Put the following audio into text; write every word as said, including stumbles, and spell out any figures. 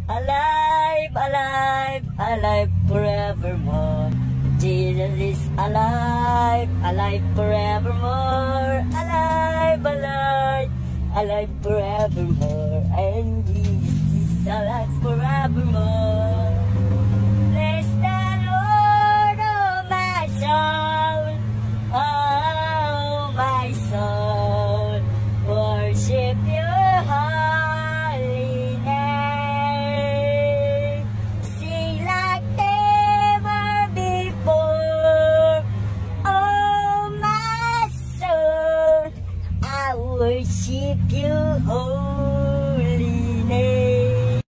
alive, alive, alive forevermore. Jesus is alive, alive forevermore. Alive, alive, alive forevermore. And Jesus is alive forevermore. Bless the Lord, oh my soul.